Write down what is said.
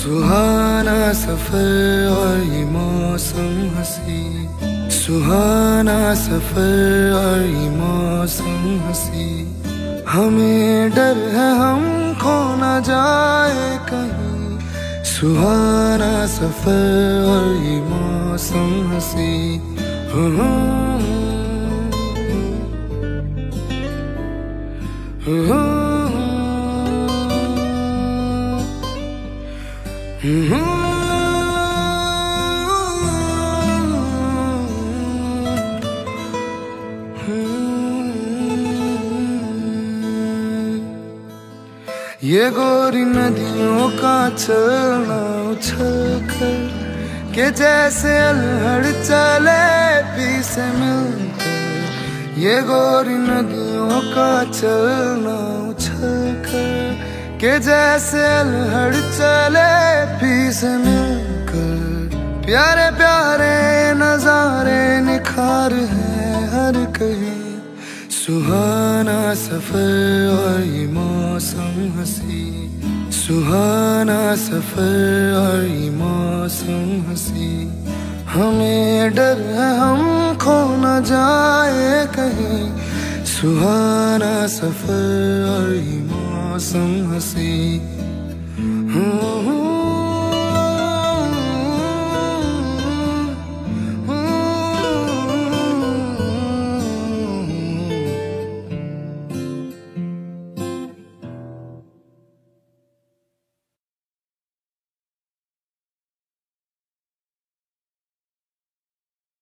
सुहाना सफर और ये मौसम हंसी, सुहाना सफर और ये मौसम हंसी। हमें डर है हम खो न जाए कहीं, सुहाना सफर और ये मौसम हंसी। ये गोरी नदियों का चलना उछल कर के जैसे अलहड़ चले पी से मिलकर। ये गोरी नदियों का चलना उछल कर के जैसे अलहड़ चले पी से मिलकर। प्यारे प्यारे नजारे निखार है हर कहीं, सुहाना सफर और ये मौसम हंसी, सुहाना सफर और ये मौसम हंसी। हमें डर है हम खो न जाए कहीं, सुहाना सफर और ये मौसम हंसी।